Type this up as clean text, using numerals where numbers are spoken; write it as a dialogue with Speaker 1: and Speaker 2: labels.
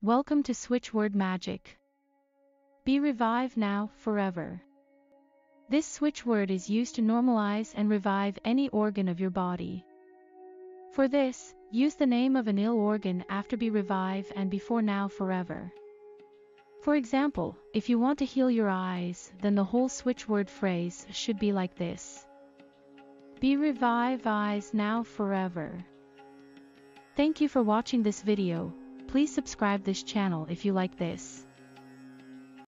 Speaker 1: Welcome to Switchword Magic. Be revived now, forever. This switchword is used to normalize and revive any organ of your body. For this, use the name of an ill organ after be revive and before now forever. For example, if you want to heal your eyes, then the whole switchword phrase should be like this. Be revive eyes now forever. Thank you for watching this video. Please subscribe this channel if you like this.